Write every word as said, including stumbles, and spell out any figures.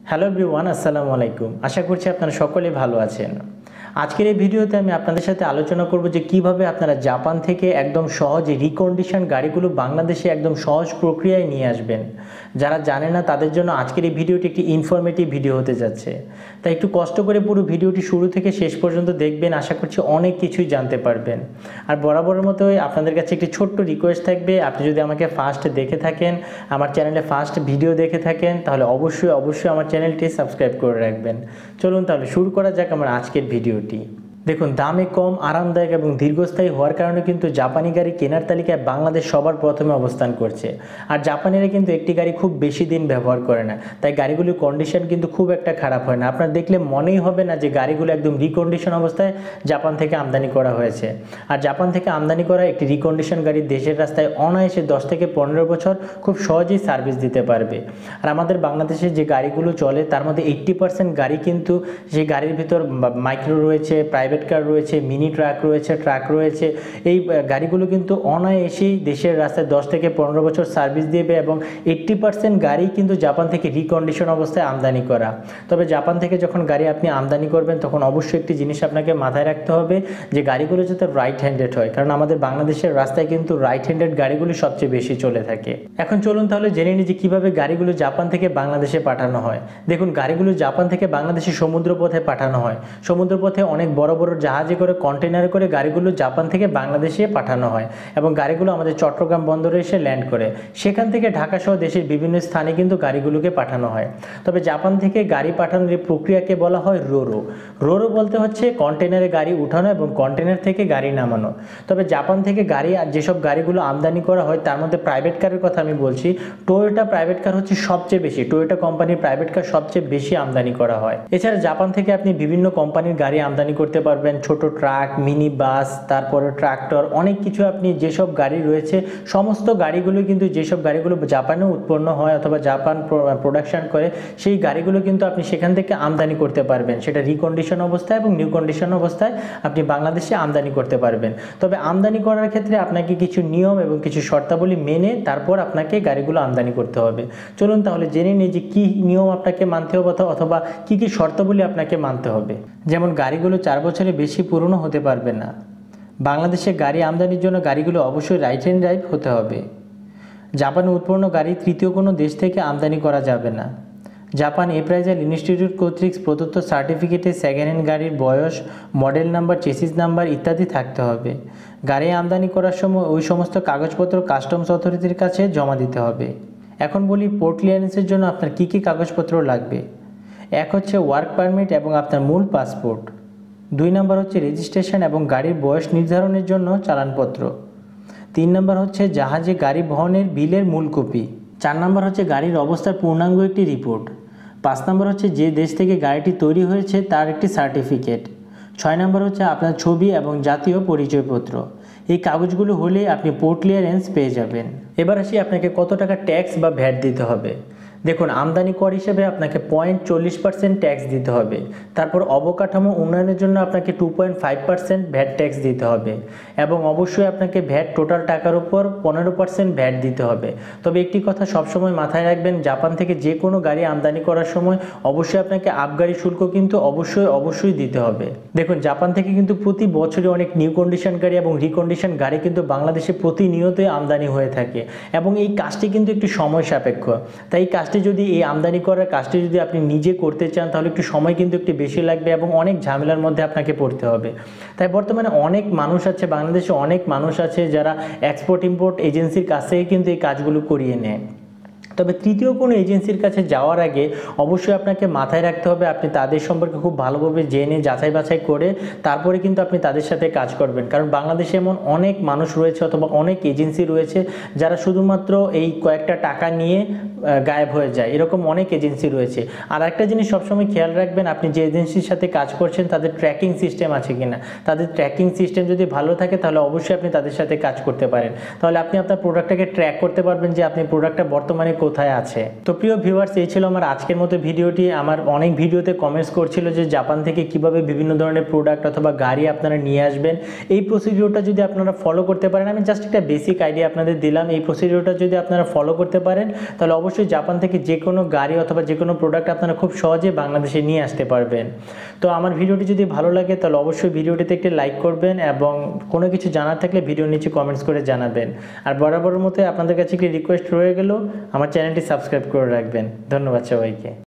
Hello everyone, আসসালামু আলাইকুম। আশা করছি আপনারা সকলেই ভালো আছেন। আজকের এই ভিডিওতে আমি আপনাদের সাথে আলোচনা করব যে কিভাবে আপনারা জাপান থেকে একদম সহজে রিকন্ডিশন গাড়িগুলো বাংলাদেশে একদম সহজ প্রক্রিয়ায় নিয়ে আসবেন। যারা জানে না তাদের জন্য আজকের এই ভিডিওটি একটি ইনফরমেটিভ ভিডিও হতে যাচ্ছে, তাই একটু কষ্ট করে পুরো ভিডিওটি শুরু থেকে শেষ পর্যন্ত দেখবেন। আশা করছি অনেক কিছুই জানতে পারবেন। আর বরাবরের মতোই আপনাদের কাছে একটি ছোট্ট রিকোয়েস্ট থাকবে, আপনি যদি আমাকে ফার্স্ট দেখে থাকেন, আমার চ্যানেলে ফার্স্ট ভিডিও দেখে থাকেন, তাহলে অবশ্যই অবশ্যই আমার চ্যানেলটি সাবস্ক্রাইব করে রাখবেন। চলুন তাহলে শুরু করা যাক আমার আজকের ভিডিওটি। দেখুন, দামে কম, আরামদায়ক এবং দীর্ঘস্থায়ী হওয়ার কারণে কিন্তু জাপানি গাড়ি কেনার তালিকায় বাংলাদেশ সবার প্রথমে অবস্থান করছে। আর জাপানিরা কিন্তু একটি গাড়ি খুব বেশি দিন ব্যবহার করে না, তাই গাড়িগুলির কন্ডিশন কিন্তু খুব একটা খারাপ হয় না। আপনার দেখলে মনেই হবে না যে গাড়িগুলো একদম রিকন্ডিশন অবস্থায় জাপান থেকে আমদানি করা হয়েছে। আর জাপান থেকে আমদানি করা একটি রিকন্ডিশন গাড়ি দেশের রাস্তায় অনায়াসে দশ থেকে পনেরো বছর খুব সহজেই সার্ভিস দিতে পারবে। আর আমাদের বাংলাদেশে যে গাড়িগুলো চলে তার মধ্যে এইট্টি পার্সেন্ট গাড়ি কিন্তু সেই গাড়ির ভিতর মাইক্রো রয়েছে, প্রাইভেট কার রয়েছে, মিনি ট্রাক রয়েছে, ট্রাক রয়েছে। এই গাড়িগুলো কিন্তু অনায়াসেই দেশের রাস্তায় দশ থেকে পনেরো বছর সার্ভিস দেবে এবং এইট্টি পার্সেন্ট গাড়ি কিন্তু জাপান থেকে রিকন্ডিশন অবস্থায় আমদানি করা। তবে জাপান থেকে যখন গাড়ি আপনি আমদানি করবেন তখন অবশ্যই একটি জিনিস আপনাকে মাথায় রাখতে হবে যে গাড়িগুলো যাতে রাইট হ্যান্ডেড হয়, কারণ আমাদের বাংলাদেশের রাস্তায় কিন্তু রাইট হ্যান্ডেড গাড়িগুলি সবচেয়ে বেশি চলে থাকে। এখন চলুন তাহলে জেনে নিই যে কীভাবে গাড়িগুলো জাপান থেকে বাংলাদেশে পাঠানো হয়। দেখুন, গাড়িগুলো জাপান থেকে বাংলাদেশে সমুদ্রপথে পাঠানো হয়। সমুদ্রপথে অনেক বড় বড় জাহাজে করে, কন্টেনারে করে গাড়িগুলো জাপান থেকে বাংলাদেশে পাঠানো হয় এবং গাড়িগুলো আমাদের চট্টগ্রাম বন্দরে এসে ল্যান্ড করে। সেখান থেকে ঢাকা সহ দেশের বিভিন্ন স্থানে কিন্তু গাড়িগুলোকে পাঠানো হয়। তবে জাপান থেকে গাড়ি পাঠানোর এই প্রক্রিয়াকে বলা হয় রোরো। রোরো বলতে হচ্ছে কন্টেনারে গাড়ি উঠানো এবং কন্টেনার থেকে গাড়ি নামানো। তবে জাপান থেকে গাড়ি যেসব গাড়িগুলো আমদানি করা হয় তার মধ্যে প্রাইভেট কারের কথা আমি বলছি। টয়োটা প্রাইভেট কার হচ্ছে সবচেয়ে বেশি, টয়োটা কোম্পানির প্রাইভেট কার সবচেয়ে বেশি আমদানি করা হয়। এছাড়া জাপান থেকে আপনি বিভিন্ন কোম্পানির গাড়ি আমদানি করতে পারবেন, ছোট ট্রাক, মিনি বাস, তারপরে ট্রাক্টর, অনেক কিছু। আপনি যেসব গাড়ি রয়েছে সমস্ত গাড়িগুলো কিন্তু যেসব গাড়িগুলো জাপানে উৎপন্ন হয় অথবা জাপান প্রোডাকশন করে সেই গাড়িগুলো কিন্তু আপনি সেখান থেকে আমদানি করতে পারবেন। সেটা রিকন্ডিশন অবস্থায় এবং নিউ কন্ডিশন অবস্থায় আপনি বাংলাদেশে আমদানি করতে পারবেন। তবে আমদানি করার ক্ষেত্রে আপনাকে কিছু নিয়ম এবং কিছু শর্তাবলী মেনে তারপর আপনাকে গাড়িগুলো আমদানি করতে হবে। চলুন তাহলে জেনে নিই যে কী নিয়ম আপনাকে মানতে হবে অথবা কী কী শর্তাবলী আপনাকে মানতে হবে। যেমন গাড়িগুলো চার বছরের বেশি পুরনো হতে পারবে না। বাংলাদেশে গাড়ি আমদানির জন্য গাড়িগুলো অবশ্যই রাইট হ্যান্ড ড্রাইভ হতে হবে। জাপানে উৎপন্ন গাড়ি তৃতীয় কোনো দেশ থেকে আমদানি করা যাবে না। জাপান এপ্রাইজাল ইনস্টিটিউট কর্তৃক প্রদত্ত সার্টিফিকেটে সেকেন্ড হ্যান্ড গাড়ির বয়স, মডেল নাম্বার, চেসিস নাম্বার ইত্যাদি থাকতে হবে। গাড়ি আমদানি করার সময় ওই সমস্ত কাগজপত্র কাস্টমস অথরিটির কাছে জমা দিতে হবে। এখন বলি পোর্ট ক্লিয়ারেন্সের জন্য আপনার কী কী কাগজপত্র লাগবে। এক হচ্ছে ওয়ার্ক পারমিট এবং আপনার মূল পাসপোর্ট। দুই নম্বর হচ্ছে রেজিস্ট্রেশন এবং গাড়ির বয়স নির্ধারণের জন্য চালানপত্র। তিন নম্বর হচ্ছে জাহাজে গাড়ি বহনের বিলের মূল কপি। চার নম্বর হচ্ছে গাড়ির অবস্থার পূর্ণাঙ্গ একটি রিপোর্ট। পাঁচ নম্বর হচ্ছে যে দেশ থেকে গাড়িটি তৈরি হয়েছে তার একটি সার্টিফিকেট। ছয় নম্বর হচ্ছে আপনার ছবি এবং জাতীয় পরিচয়পত্র। এই কাগজগুলো হলে আপনি পোর্ট ক্লিয়ারেন্স পেয়ে যাবেন। এবার আসি আপনাকে কত টাকা ট্যাক্স বা ভ্যাট দিতে হবে। দেখুন, আমদানি কর হিসেবে আপনাকে পয়েন্ট চল্লিশ পার্সেন্ট ট্যাক্স দিতে হবে। তারপর অবকাঠামো উন্নয়নের জন্য আপনাকে two point five percent VAT tax দিতে হবে এবং অবশ্যই আপনাকে ভ্যাট টোটাল টাকার উপর পনেরো পার্সেন্ট ভ্যাট দিতে হবে। তবে একটি কথা সবসময় মাথায় রাখবেন, জাপান থেকে যে কোনো গাড়ি আমদানি করার সময় অবশ্যই আপনাকে আবগারি শুল্ক কিন্তু অবশ্যই অবশ্যই দিতে হবে। দেখুন, জাপান থেকে কিন্তু প্রতি বছরে অনেক নিউ কন্ডিশন গাড়ি এবং রিকন্ডিশন গাড়ি কিন্তু বাংলাদেশে প্রতিনিয়তই আমদানি হয়ে থাকে এবং এই কাজটি কিন্তু একটু সময় সাপেক্ষ। তাই কাজ যদি এই আমদানি করার কাজটি যদি আপনি নিজে করতে চান তাহলে একটু সময় কিন্তু একটু বেশি লাগবে এবং অনেক ঝামেলার মধ্যে আপনাকে পড়তে হবে। তাই বর্তমানে অনেক মানুষ আছে, বাংলাদেশে অনেক মানুষ আছে যারা এক্সপোর্ট ইম্পোর্ট এজেন্সির কাছ থেকে কিন্তু এই কাজগুলো করিয়ে নেয়। তবে তৃতীয় কোনো এজেন্সির কাছে যাওয়ার আগে অবশ্যই আপনাকে মাথায় রাখতে হবে আপনি তাদের সম্পর্কে খুব ভালোভাবে জেনে যাচাই বাছাই করে তারপরে কিন্তু আপনি তাদের সাথে কাজ করবেন। কারণ বাংলাদেশে এমন অনেক মানুষ রয়েছে অথবা অনেক এজেন্সি রয়েছে যারা শুধুমাত্র এই কয়েকটা টাকা নিয়ে গায়েব হয়ে যায়, এরকম অনেক এজেন্সি রয়েছে। আর একটা জিনিস সবসময় খেয়াল রাখবেন, আপনি যে এজেন্সির সাথে কাজ করছেন তাদের ট্র্যাকিং সিস্টেম আছে কিনা। তাদের ট্র্যাকিং সিস্টেম যদি ভালো থাকে তাহলে অবশ্যই আপনি তাদের সাথে কাজ করতে পারেন। তাহলে আপনি আপনার প্রোডাক্টটাকে ট্র্যাক করতে পারবেন যে আপনি প্রোডাক্টটা বর্তমানে কোথায় আছে। তো প্রিয় ভিউয়ার্স, এই ছিল আমার আজকের মতো ভিডিওটি। আমার অনেক ভিডিওতে কমেন্টস করছিল যে জাপান থেকে কিভাবে বিভিন্ন ধরনের প্রোডাক্ট অথবা গাড়ি আপনারা নিয়ে আসবেন। এই প্রসিডিওরটা যদি আপনারা ফলো করতে পারেন, আমি জাস্ট একটা বেসিক আইডিয়া আপনাদের দিলাম, এই প্রসিডিওরটা যদি আপনারা ফলো করতে পারেন তাহলে অবশ্যই জাপান থেকে যে কোনো গাড়ি অথবা যে কোনো প্রোডাক্ট আপনারা খুব সহজে বাংলাদেশে নিয়ে আসতে পারবেন। তো আমার ভিডিওটি যদি ভালো লাগে তাহলে অবশ্যই ভিডিওটিতে একটি লাইক করবেন এবং কোনো কিছু জানার থাকলে ভিডিও নিচে কমেন্টস করে জানাবেন। আর বরাবরের মতো আপনাদের কাছে একটি রিকোয়েস্ট রয়ে গেল, আমার চ্যানেলটি সাবস্ক্রাইব করে রাখবেন। ধন্যবাদ সবাইকে।